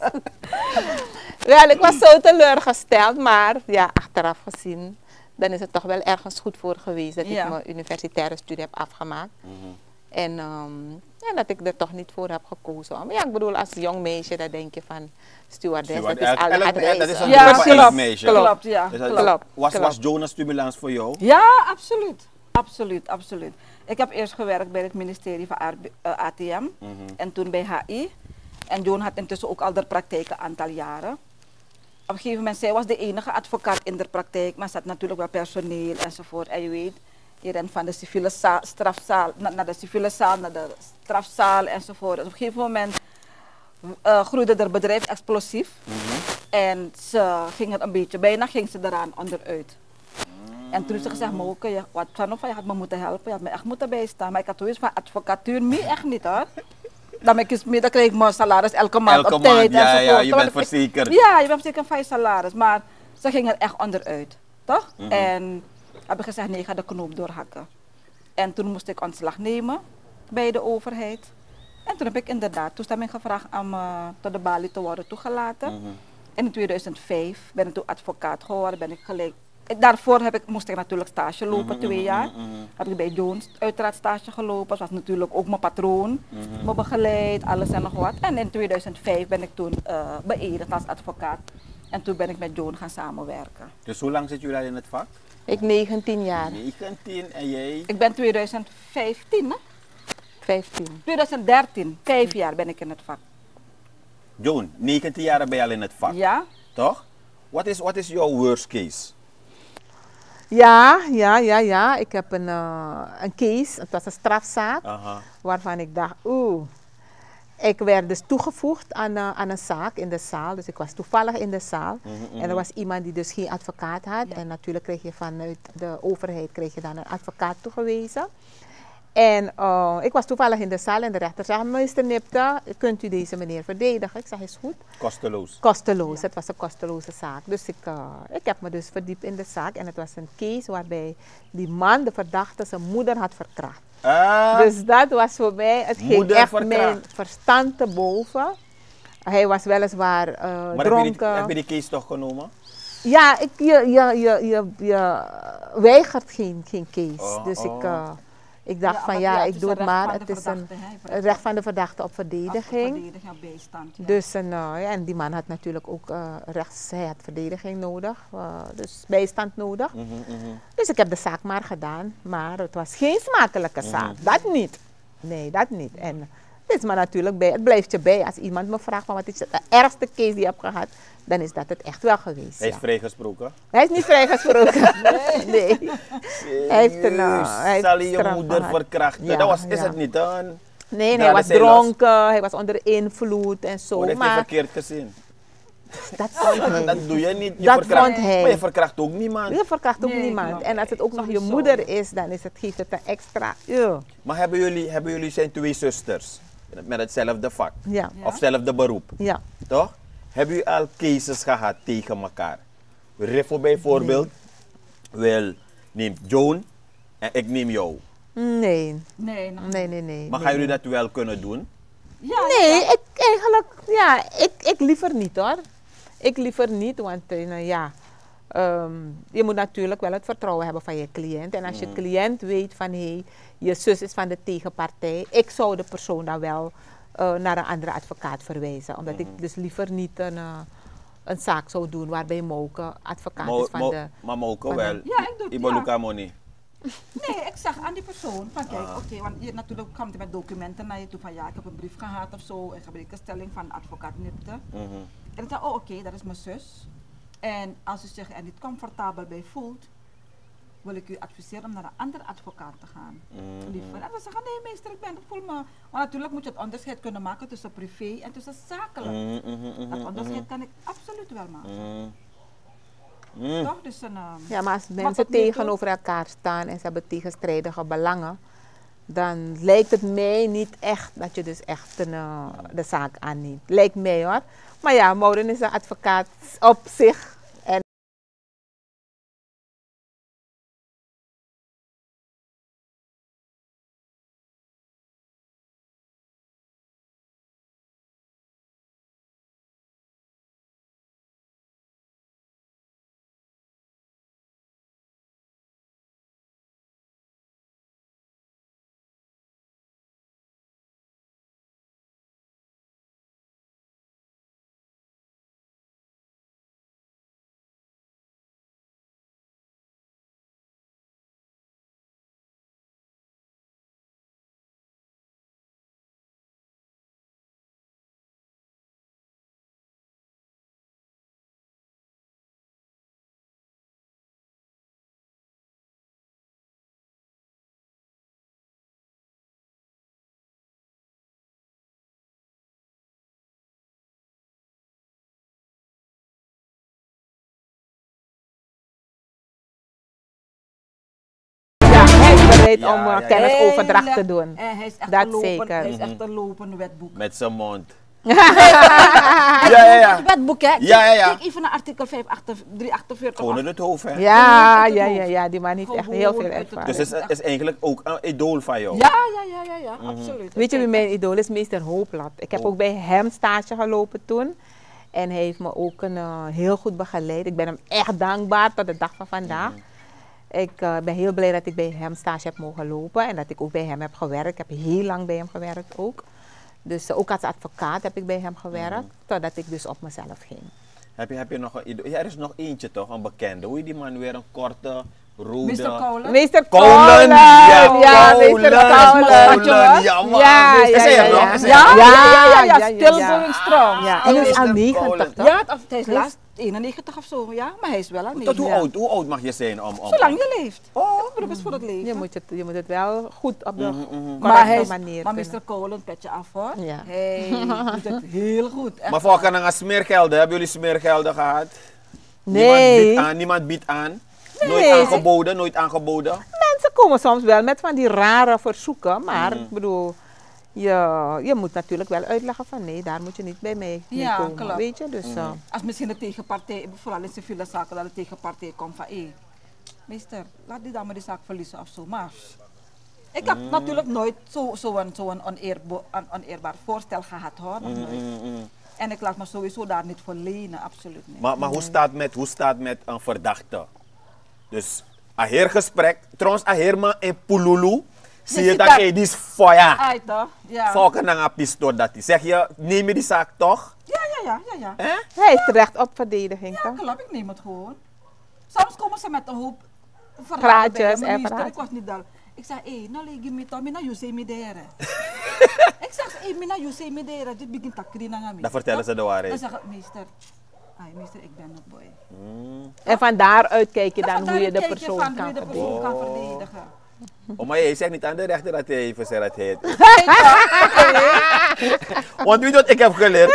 Wel, ik was zo teleurgesteld, maar ja, achteraf gezien, dan is het toch wel ergens goed voor geweest dat ik mijn universitaire studie heb afgemaakt. En dat ik er toch niet voor heb gekozen. Maar ja, ik bedoel, als jong meisje, dan denk je van stewardess, dat is altijd het reizen. Dat is een droom van elk meisje. Klopt, ja. Was Joan een stimulans voor jou? Ja, absoluut. Absoluut. Ik heb eerst gewerkt bij het ministerie van ATM en toen bij HI. En Joan had intussen ook al de praktijk een aantal jaren. Op een gegeven moment, zij was de enige advocaat in de praktijk, maar ze had natuurlijk wel personeel enzovoort. En je weet, je rent van de civiele strafzaal naar de civiele zaal, naar de strafzaal enzovoort. Dus op een gegeven moment groeide het bedrijf explosief. En ze ging het een beetje, bijna ging ze eraan onderuit. En toen heeft ze gezegd, Moke, wat van je had me moeten helpen, je had me echt moeten bijstaan. Maar ik had zoiets van advocatuur, me echt niet hoor. Dan krijg ik mijn salaris elke maand op tijd. Ja, je bent verzekerd. Ja, je bent verzekerd van je salaris. Maar ze ging er echt onderuit, toch? En heb ik gezegd, nee, ik ga de knoop doorhakken. En toen moest ik ontslag nemen bij de overheid. En toen heb ik inderdaad toestemming gevraagd om tot de balie te worden toegelaten. En in 2005 ben ik toen advocaat geworden, ben ik gelijk. Daarvoor moest ik natuurlijk stage lopen, 2 jaar. Heb ik bij Jones uiteraard stage gelopen. Dat was natuurlijk ook mijn patroon, me begeleid, alles en nog wat. En in 2005 ben ik toen beëdigd als advocaat. En toen ben ik met Joan gaan samenwerken. Dus hoe lang zit jullie al in het vak? Ik 19 jaar. 19 en jij? Ik ben 2015, hè? 15. 2013, 5 jaar ben ik in het vak. Joan, 19 jaar ben je al in het vak. Ja. Toch? Wat is jouw worst case? Ja. Ik heb een case, het was een strafzaak, waarvan ik dacht, ik werd dus toegevoegd aan een zaak in de zaal. Dus ik was toevallig in de zaal. En er was iemand die dus geen advocaat had. En natuurlijk kreeg je vanuit de overheid dan een advocaat toegewezen. En ik was toevallig in de zaal en de rechter zei, meester Nipte, kunt u deze meneer verdedigen? Ik zei, is goed. Kosteloos? Kosteloos, het was een kosteloze zaak. Dus ik heb me dus verdiept in de zaak en het was een case waarbij die man, de verdachte, zijn moeder had verkracht. Dus dat was voor mij, het ging echt mijn verstand te boven. Hij was weliswaar dronken. Maar heb je die case toch genomen? Ja, je weigert geen case. Dus ik dacht ik doe het maar. Het is een recht van de verdachte op verdediging. Bijstand, ja. Dus en die man had natuurlijk ook hij had verdediging nodig, dus bijstand nodig. Dus ik heb de zaak maar gedaan, maar het was geen smakelijke zaak. Dat niet. Nee, dat niet. En het is maar natuurlijk het blijft je bij. Als iemand me vraagt van wat is de ergste case die je hebt gehad, dan is dat het echt wel geweest. Hij is vrijgesproken? Hij is niet vrijgesproken. Nee. Hij heeft Zal je moeder verkrachten? Ja, dat is het niet dan? Nee, hij was dronken, hij was onder invloed en zo. Dat heeft hij verkeerd gezien. Dat doe je niet. Dat vond hij. Maar je verkracht ook niemand. Je verkracht ook niemand. En als het ook nog je moeder is, dan geeft het een extra. Maar hebben jullie zijn twee zusters met hetzelfde vak? Ja. Of hetzelfde beroep? Ja. Toch? Hebben jullie al cases gehad tegen elkaar? Riffel bijvoorbeeld, neemt Joan en ik neem jou. Nee. Maar gaan jullie dat wel kunnen doen? Ja, nee, ik liever niet hoor. Ik liever niet, want je moet natuurlijk wel het vertrouwen hebben van je cliënt. En als je cliënt weet van je zus is van de tegenpartij, ik zou de persoon dan wel naar een andere advocaat verwijzen. Omdat ik dus liever niet een zaak zou doen waarbij Moke advocaat is van de... Maar Moke wel? Ja, ik doe het, Ibaluka money. Nee, ik zeg aan die persoon van kijk, want je natuurlijk komt met documenten naar je toe van ik heb een brief gehad of zo, een gebrekenstelling van advocaat Nipte. En ik zeg, oké, dat is mijn zus. En als u zich er niet comfortabel bij voelt, wil ik u adviseren om naar een andere advocaat te gaan. Liever. En dan zeggen, nee meester, ik voel me... Maar natuurlijk moet je het onderscheid kunnen maken tussen privé en tussen zakelijk. Dat onderscheid kan ik absoluut wel maken. Toch? Dus ja, maar als mensen tegenover elkaar staan en ze hebben tegenstrijdige belangen, dan lijkt het mij niet echt dat je dus echt de zaak aanneemt. Lijkt mij hoor. Maar ja, Maureen is een advocaat op zich. En om kennisoverdracht te doen. Hij is echt dat een zeker. Hij is echt een lopend wetboek. Met zijn mond. Het wetboek, hè? Kijk even naar artikel 348. Onder het hoofd, hè? Ja, die man heeft echt heel veel ervaring. Dus het is eigenlijk ook een idool van jou? Ja, absoluut. Weet je wie mijn idool is? Meester Hooplat. Ik heb ook bij hem stage gelopen toen. En hij heeft me ook heel goed begeleid. Ik ben hem echt dankbaar tot de dag van vandaag. Ik ben heel blij dat ik bij hem stage heb mogen lopen en dat ik ook bij hem heb gewerkt. Ik heb heel lang bij hem gewerkt ook. Dus ook als advocaat heb ik bij hem gewerkt, totdat ik dus op mezelf ging. Heb je nog een idool? Ja, er is nog eentje toch, een bekende. Hoe je die man weer een korte Rode. Meester Koulen. Meester Koulen, Koulen. Ja, meester Koulen. Ja, man. Ja, Is hij er nog? ja. Is hij er nog? Ja, still going strong. Ja, en hij is al 90, toch? Ja, hij is laatst 91 of zo, ja, maar hij is wel al 90. Hoe oud mag je zijn om... Zolang je leeft. Het beroep is voor het leven. Je moet het wel goed op de Maar correcte manier maar kunnen. Mr. Koulen, petje af hoor. Ja. Hij doet het heel goed. Echt. Maar voor kan er smeergelden, hebben jullie smeergelden gehad? Nee. Niemand biedt aan? Nee. Nooit aangeboden? Mensen komen soms wel met van die rare verzoeken, maar ik bedoel, je moet natuurlijk wel uitleggen van nee, daar moet je niet bij mee komen. Klopt. Weet je, dus... Als misschien de tegenpartij, vooral in civiele zaken, dat de tegenpartij komt van meester, laat die dame die zaak verliezen of zo, maar... Ik heb natuurlijk nooit zo'n oneerbaar voorstel gehad hoor, nog nooit. En ik laat me sowieso daar niet voor lenen, absoluut niet. Maar hoe staat met een verdachte? Dus, een heergesprek, trouwens, een heerman in Pululu, zie je dat hij die is fire. Ai toch? Ja. Volken naar een pistool dat hij. Zeg je, neem je die zaak toch? Ja. Hij heeft recht op verdediging, Ja, toch? klopt, ik neem het gewoon. Soms komen ze met een hoop Praatjes en en praatjes. ik was niet daar. Ik zeg, nou legi me toch, mina you me dere. Ik zeg, mina you me dere, dit begint te krienen aan mij. Dan vertellen ze de waarheid. Dan zeg ik, meester, ik ben het boy. En van daaruit kijk je dan Vandaar hoe je de kijk persoon van kan hoe je de verdedigen. persoon kan verdedigen. Oh, maar je zegt niet aan de rechter dat hij even zegt dat hij het is. Want weet je wat ik heb geleerd?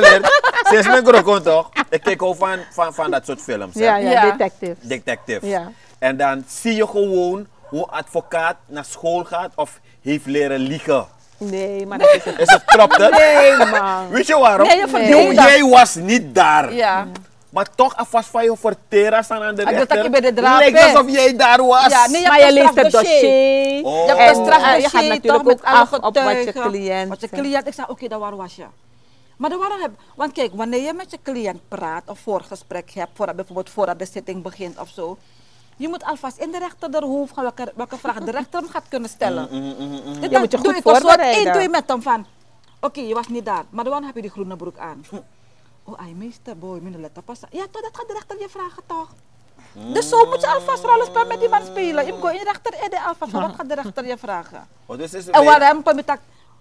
Sinds mijn grokon toch? Ik kijk ook van dat soort films. Hè? Ja, detective. Ja. En dan zie je gewoon hoe een advocaat naar school gaat of heeft leren liegen. Nee, maar dat is het. Is het klopt het? Nee, man. Weet je waarom? Nee, Jij was niet daar. Ja. Maar toch alvast van je verteren staan aan de dat rechter. je bij de draad Lijkt bent. alsof jij daar was. Ja, nee, Maar je leest het dossier. Oh. Je hebt een strafdossier, je gaat natuurlijk toch, ook met alle af op wat je getuigen. cliënt... Wat je cliënt, ik zeg, oké, waar was je? Maar want kijk, wanneer je met je cliënt praat of voorgesprek hebt, bijvoorbeeld voordat de zitting begint of zo, je moet alvast in de rechter de hoofd gaan welke vraag de rechter hem gaat kunnen stellen. Je moet je goed voorbereiden. Doe je met hem van, oké, je was niet daar, maar dan heb je die groene broek aan. Oh, meester, boy, minder letter pas. Ja, toch, dat gaat de rechter je vragen toch? Dus zo moet je alvast rollenspel met die man spelen. Je moet in de rechter alvast, wat gaat de rechter je vragen? En waar rempel met dat,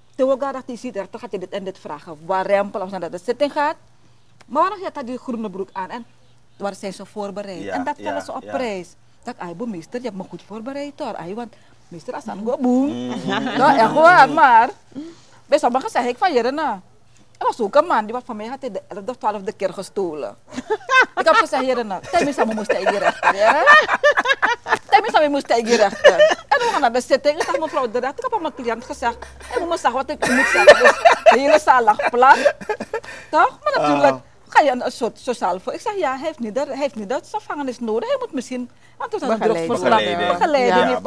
dat hij ziet, dan gaat hij dit en dit vragen. Waar rempel, als naar de zitting gaat. Maar waarom heeft hij die groene broek aan? En waar zijn ze voorbereid? Ja, en dat stellen ze op prijs. Dat meester, je hebt me goed voorbereid hoor. Want meester, als dan gewoon boem. Nou, echt waar, maar bij sommigen zeg ik van Jerena. Er was ook een man, die was van mij had hij de 11e of 12e keer gestolen. Ik heb gezegd, Jerena, tenminste, we moesten hier rechter, ja? Tenminste, we moesten hier rechter. En we gaan naar de zitting. Ik zeg, mevrouw de rechter, ik heb aan mijn cliënt gezegd, en moet zeggen wat ik moet zeggen. Dus de hele zaal lag plat. Toch? Maar natuurlijk ga je een soort sociaal voor. Ik zeg, ja, hij heeft niet de gevangenis nodig. Hij moet misschien, want toen had hij begeleiding.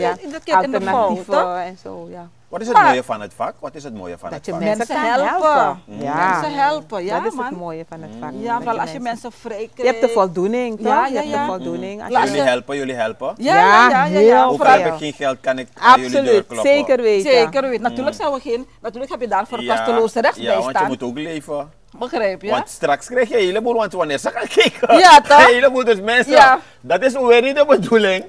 Alternatieven en zo, ja. Wat is het mooie van het vak? Wat is het mooie van dat het je vak? mensen helpen. Ja. Mensen helpen, ja, dat is man. het mooie van het vak. Ja, vooral als je mensen vrij krijgt. Je hebt de voldoening, toch? Ja, je hebt de voldoening. Jullie helpen? Ja. Ook al heb ik geen geld, kan ik aan jullie deur kloppen. Zeker weten. Natuurlijk heb je daarvoor kosteloze rechtsbijstand. Ja, want je moet ook leven. Begrijp je? Want straks krijg je een heleboel, want wanneer ze gaan kijken, ja, toch? een heleboel dus mensen, dat is weer niet de bedoeling.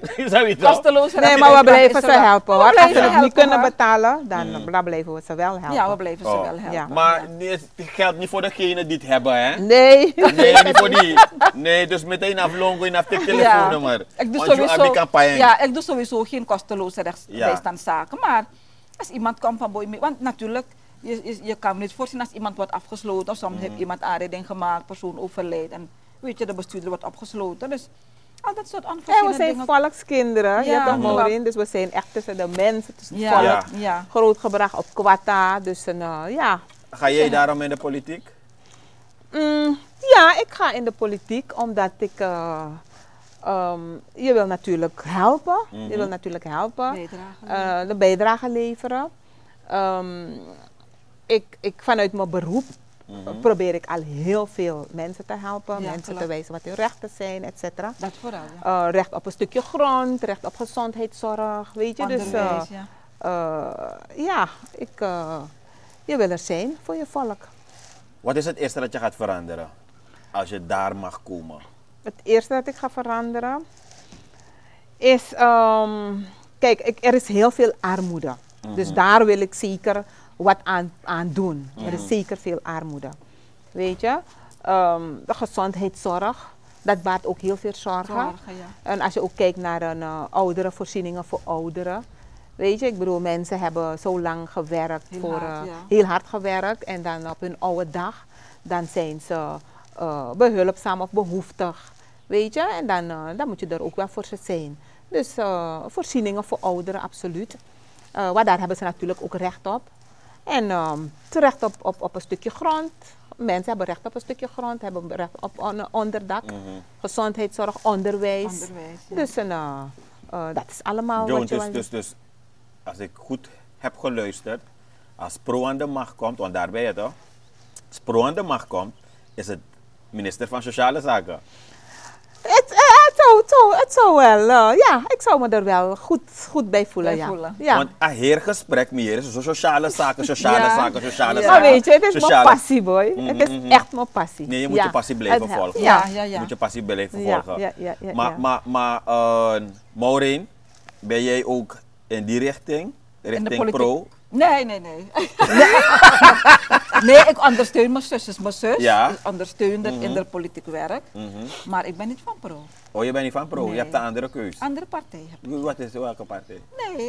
Nee, maar we blijven ze helpen. Als ze het niet kunnen betalen, dan blijven we ze wel helpen. Ja, we blijven ze wel helpen. Ja. Maar het geldt niet voor degenen die het hebben, hè? Nee. Nee, niet voor die. Nee, dus meteen aflongen en af de telefoonnummer. Ik doe sowieso geen kosteloze rechtsbijstandzaken, maar als iemand komt van boy, want natuurlijk, je kan me niet voorzien als iemand wordt afgesloten of soms heeft iemand aanrijding gemaakt, persoon overlijdt en weet je, de bestuurder wordt opgesloten. Dus al dat soort onvoorziene we zijn dingen. volkskinderen, ja, toch Maureen? Dus we zijn echt tussen de mensen, tussen het volk, grootgebracht op Kwata. Dus ja. Ga jij daarom in de politiek? Ja, ik ga in de politiek omdat ik... je wil natuurlijk helpen. Je wil natuurlijk helpen. De bijdrage leveren. Ik vanuit mijn beroep probeer ik al heel veel mensen te helpen. Mensen te wijzen wat hun rechten zijn, et cetera. Dat vooral, recht op een stukje grond, recht op gezondheidszorg, weet je. Onderwijs, Je wil er zijn voor je volk. Wat is het eerste dat je gaat veranderen als je daar mag komen? Het eerste dat ik ga veranderen? is, kijk, er is heel veel armoede. Dus daar wil ik zeker wat aan doen. Er is zeker veel armoede. Weet je, de gezondheidszorg, dat baart ook heel veel zorgen. En als je ook kijkt naar ouderenvoorzieningen voor ouderen. Weet je, ik bedoel, mensen hebben zo lang gewerkt, heel hard gewerkt. En dan op hun oude dag, dan zijn ze behulpzaam of behoeftig. Weet je, en dan moet je er ook wel voor ze zijn. Dus voorzieningen voor ouderen, absoluut. Maar daar hebben ze natuurlijk ook recht op. En recht op een stukje grond. Mensen hebben recht op een stukje grond, hebben recht op een onderdak. Gezondheidszorg, onderwijs. Dus dat is allemaal Joan, wat je dus als ik goed heb geluisterd, als Pro aan de macht komt, want daar ben je toch? Als Pro aan de macht komt, is het minister van Sociale Zaken. Het zou wel, ja, ik zou me er wel goed bij voelen. Ja. Want een heer gesprek meer is sociale zaken. Maar weet je, het is mijn passie, boy. Het is echt mijn passie. Nee, je moet je passie blijven volgen. Je moet je passie blijven volgen. Maar Maureen, ben jij ook in die richting Pro? Nee. Nee, ik ondersteun mijn zus. Mijn zus is ondersteuner in het politiek werk. Maar ik ben niet van Pro. Oh, je bent niet van Pro? Nee. Je hebt een andere keus? Andere partij. Welke partij? Nee.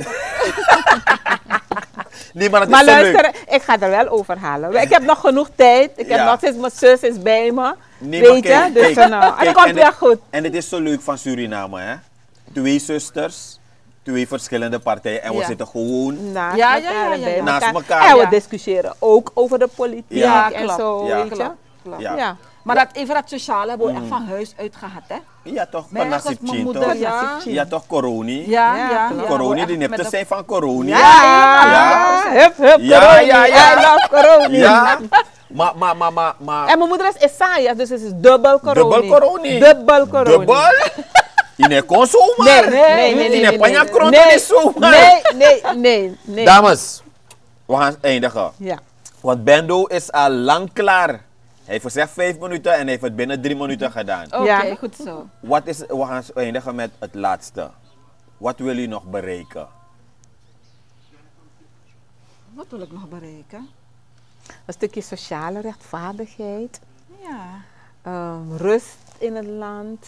Nee, maar luister, ik ga er wel over halen. Ik heb nog genoeg tijd. Ik heb nog steeds, mijn zus is bij me. Nee, weet je? Dus het komt weer goed. En het is zo leuk van Suriname, hè? 2 zusters. 2 verschillende partijen en we zitten gewoon naast elkaar. En we discussiëren ook over de politiek en zo, weet je. Ja. Maar dat even dat sociale hebben we echt van huis uit gehad, hè? Ja, toch? Van Nasipchin, toch? Ja, toch? Coroni. Ja. Coroni, die neemt te zijn van Coroni. Hup, Coroni. I love Coroni. Ja. Maar. En mijn moeder is Isaiah, dus het is dubbel Coroni. Dubbel Coroni. Je ne kon zomaar. Nee. Je ne panja kronten zomaar. Nee. Dames, we gaan eindigen. Ja. Want Bendo is al lang klaar. Hij heeft gezegd 5 minuten en hij heeft het binnen 3 minuten gedaan. Oké, goed zo. We gaan eindigen met het laatste. Wat wil u nog bereiken? Wat wil ik nog bereiken? Een stukje sociale rechtvaardigheid. Ja. Rust in het land.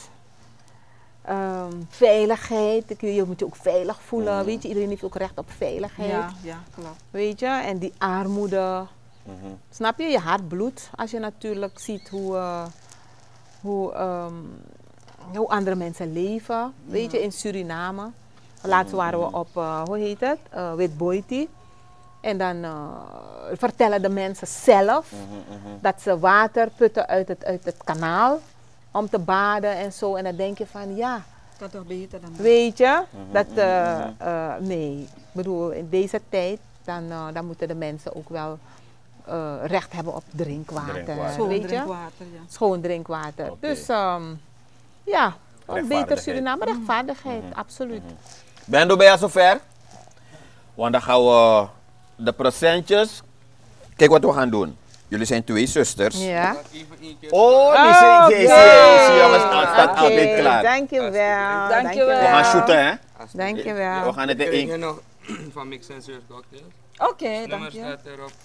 Veiligheid. Je moet je ook veilig voelen. Weet je, iedereen heeft ook recht op veiligheid. Ja, klopt. Weet je, en die armoede. Snap je? Je hart bloedt als je natuurlijk ziet hoe andere mensen leven. Weet je, in Suriname. Laatst waren we op, hoe heet het? Witboiti. En dan vertellen de mensen zelf dat ze water putten uit het kanaal. Om te baden en zo. En dan denk je van ja. Kan toch beter dan. Weet je? Nee. Ik bedoel, in deze tijd dan moeten de mensen ook wel recht hebben op drinkwater. Schoon weet drinkwater, je? Schoon drinkwater. Okay. Dus ja, een beter Suriname. Rechtvaardigheid, absoluut. Bendo, ben je zover? Want dan gaan we de procentjes. Kijk wat we gaan doen. Jullie zijn 2 zusters. Ja. Oh, die jongens staat altijd klaar. Dankjewel. Dankjewel. We gaan shooten, hè? Dankjewel. We gaan het in één. nog van Mix & Search Cocktails. Oké, dankjewel.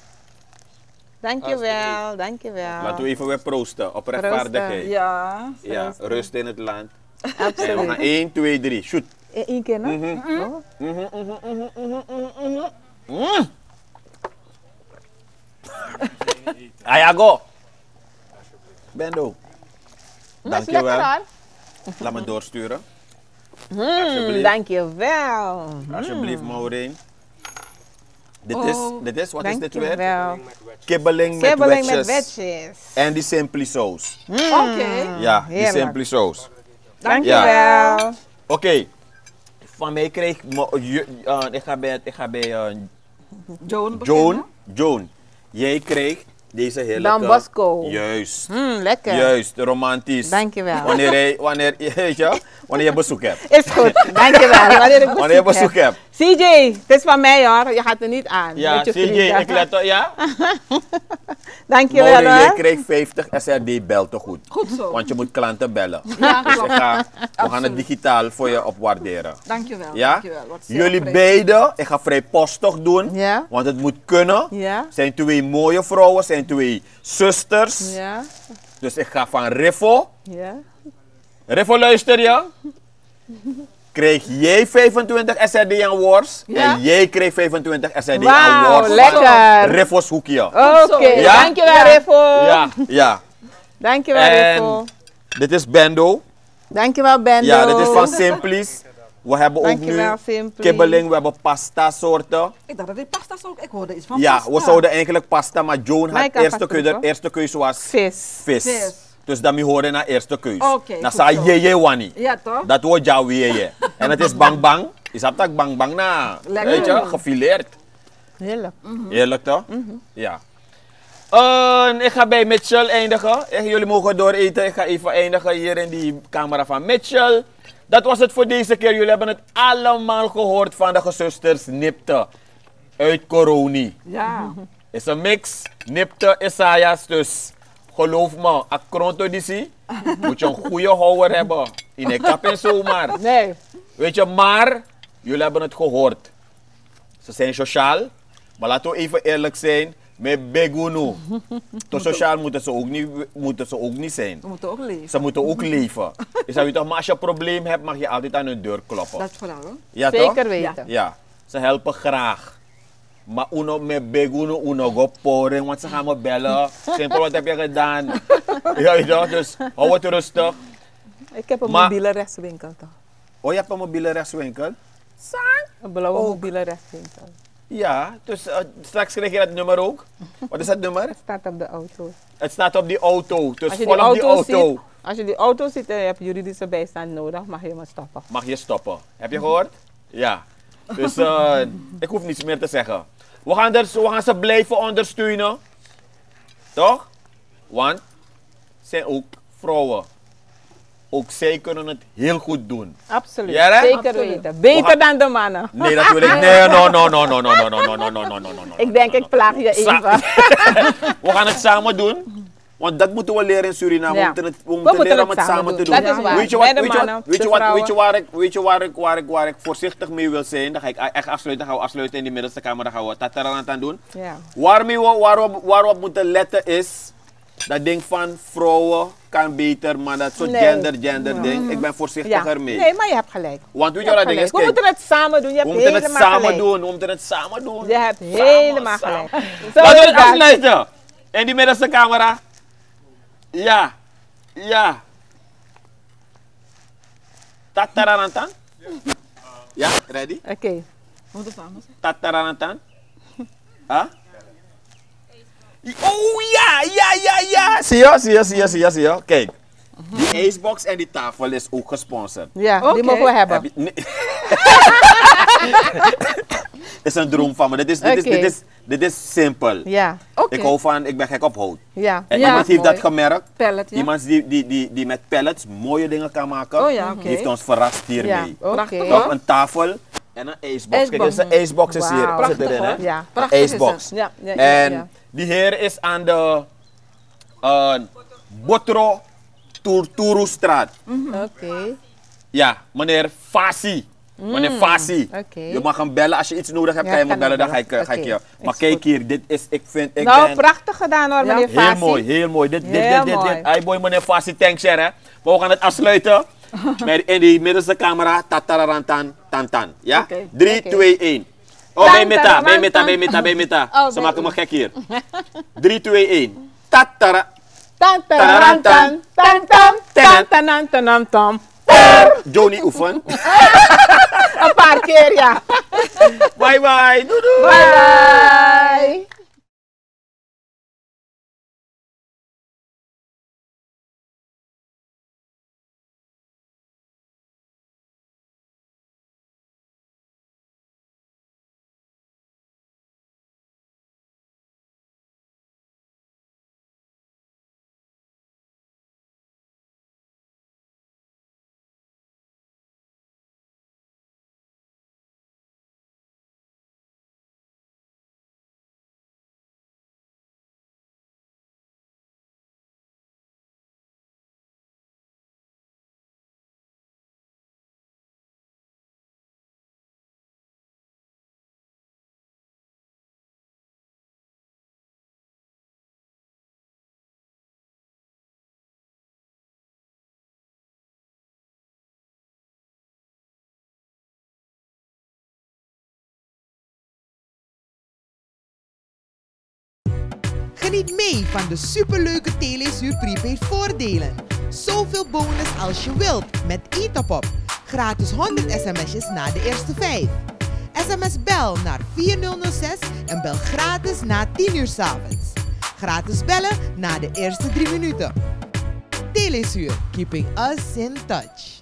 Dankjewel. Laten we even weer proosten op rechtvaardigheid. Ja. Rust in het land. Absoluut. En we gaan 1, 2, 3, shoot. 1 keer, hè? Ayago. Bendo. Dankjewel. Laat me doorsturen. Dankjewel. Alsjeblieft, Maureen. Dit is, wat is dit weer? Dankjewel. Kibbeling met wetjes. En die Simply Sauce. Oké. Ja, die Simply Sauce. Dankjewel. Ja. Oké. Van mij kreeg ik ga bij Joan. Joan. Jij kreeg deze heerlijke... Don Bosco. Juist. Lekker. Juist, romantisch. Dankjewel. Wanneer je bezoek hebt. Is goed, dankjewel. Wanneer je bezoek hebt. CJ, het is van mij hoor, je gaat er niet aan. Ja, Met je CJ, vrienden. ik let op, ja? Dankjewel Maureen, je hoor. krijgt 50 SRD bel te goed. Goed zo. Want je moet klanten bellen. Ja, Dus klopt. we gaan het digitaal voor je opwaarderen. Dankjewel. Ja? Dankjewel. Wat zeer Jullie oprecht. beiden, ik ga vrijpostig doen. Ja. Want het moet kunnen. Ja. Zijn twee mooie vrouwen, zijn twee zusters. Ja. Dus ik ga van Riffo. Ja. Riffo, luister je? Kreeg jij 25 SRD Awards Ja. en jij kreeg 25 SRD Wauw, Awards van lekker. Riffos hoekje. Oké, Ja? dankjewel Riffo. Ja, ja. Dankjewel Riffo. En dit is Bendo. Dankjewel Bendo. Ja, dit is van Simplis. We hebben ook Dankjewel, nu Simply. kibbeling, we hebben pasta soorten. Ik dacht dat dit pasta ook. Ik hoorde iets van Ja, pasta. we zouden eigenlijk pasta, maar Joan Maar had ik kan eerste pasta keuze, proeven. eerste keuze was Vis. vis. Dus dat moet horen naar eerste keuze. Oké, Dan goed zei zo. je wani. Ja, toch? Dat wordt jouw je. En het is bang bang. Is dat tak bang bang na? Lekker. Weet je, gefileerd. Heerlijk. Heerlijk toch? Ja. Ik ga bij Mitchell eindigen. Jullie mogen dooreten. Ik ga even eindigen hier in die camera van Mitchell. Dat was het voor deze keer. Jullie hebben het allemaal gehoord van de gezusters Nipte uit Coroni. Ja. Is een mix. Nipte, Isaias. Dus geloof me, akronto disi, moet je een goede houwer hebben. In een kap en zomaar. Nee. Weet je, maar jullie hebben het gehoord. Ze zijn sociaal. Maar laten we even eerlijk zijn. Met Begunu. Te sociaal moeten ze ook niet zijn. We moeten ook leven. Ze moeten ook leven. Dus weet je, maar als je een probleem hebt, mag je altijd aan hun deur kloppen. Dat vooral hoor. Ja, Zeker toch? weten. Ja, ze helpen graag. Maar uno met Begunu, uno go poren, want ze gaan me bellen. Simpel, wat heb je gedaan? Ja, weet je, dus hou het rustig. Ik heb een Maar- mobiele rechtswinkel toch? Oh, je hebt een mobiele rechtswinkel? Een blauwe mobiele rechtswinkel. Ja, dus straks krijg je dat nummer ook. Wat is dat nummer? Het staat op de auto. Het staat op die auto, dus Als je volg die auto. ziet, als je die auto ziet en je hebt juridische bijstand nodig, mag je maar stoppen. Mag je stoppen. Heb je gehoord? Ja. Dus ik hoef niets meer te zeggen. We gaan ze blijven ondersteunen. Toch? Want zijn ook vrouwen. Ook zij kunnen het heel goed doen. Absoluut. Ja, hè? Zeker weten. Beter dan de mannen. Nee, natuurlijk. Nee, no. Ik denk, ik plaag je even. We gaan het samen doen. Want dat moeten we leren in Suriname. Ja. We moeten leren om het samen te doen. Dat is waar. Weet je wat, Bij de weet je wat, mannen, weet je de wat, vrouwen. weet je waar ik voorzichtig mee wil zijn? Dan ga ik echt afsluiten. Gaan we afsluiten in die middelste kamer. Dan gaan we tatarant aan doen. Ja. Waar we op moeten letten is dat ding van vrouwen kan beter, maar dat soort Nee. gender ding. Ik ben voorzichtiger mee. Nee, maar je hebt gelijk. Want weet je Je wat hebt dat ding is? gelijk. We moeten het samen doen. Je hebt We moeten het helemaal samen gelijk. doen. We moeten het samen doen. Je hebt helemaal gelijk. Zo Laten we het inderdaad. afsluiten. In die middelste camera. Ja. Ja. Tatarantan. Ja, ready? Oké. We moeten samen zijn. Tatarantan. Huh? Oh ja. Zie je. Kijk. Die icebox en die tafel is ook gesponsord. Ja, Oké. die mogen we hebben. Heb je- nee. is een droom van me. Dit is simpel. Ja. Oké. Ik ben gek op hout. Ja. En Ja, iemand heeft mooi. dat gemerkt. Pellet, ja. Iemand die met pellets mooie dingen kan maken. Oh ja, oké. Die heeft ons verrast hiermee. Ja, oké. Prachtig, Toch hoor. een tafel en een icebox. Kijk, Icebox. deze icebox is hier. Wauw. Zit erin, hè? Prachtig, Ja. Een Prachtig is icebox. het. Ja. En die heer is aan de Botro Turturustraat. Oké. Ja, meneer Fasi. Meneer Fasi. Oké. Je mag hem bellen. Als je iets nodig hebt, Ja, kan je me kan bellen. Dan ik ga ik bellen. je. Oké, Maar is kijk goed. hier, dit is, ik Nou, ben prachtig gedaan hoor, meneer heel Fassi. mooi, heel mooi. Dit. Heel mooi. Hey boy, meneer Fasi, thanks hè. Maar we gaan het afsluiten. Met in die middelste camera, tatararantan, tantan. Ja? Oké. 3, Oké. 2, 1. Oh, bij Meta. Oh, Ze maken me gek hier. 3, 2, 1. Tatara. Tan, tan, tan, tan, tan, tan, tan, tan, tan, tan. Johnny oefen. Een paar keer, ja. Bye bye. Doei doei. Bye bye. Geniet mee van de superleuke Telesuur prepaid voordelen. Zoveel bonus als je wilt met e-top-up. Gratis 100 sms'jes na de eerste 5. SMS bel naar 4006 en bel gratis na 10 uur 's avonds. Gratis bellen na de eerste 3 minuten. Telesuur, keeping us in touch.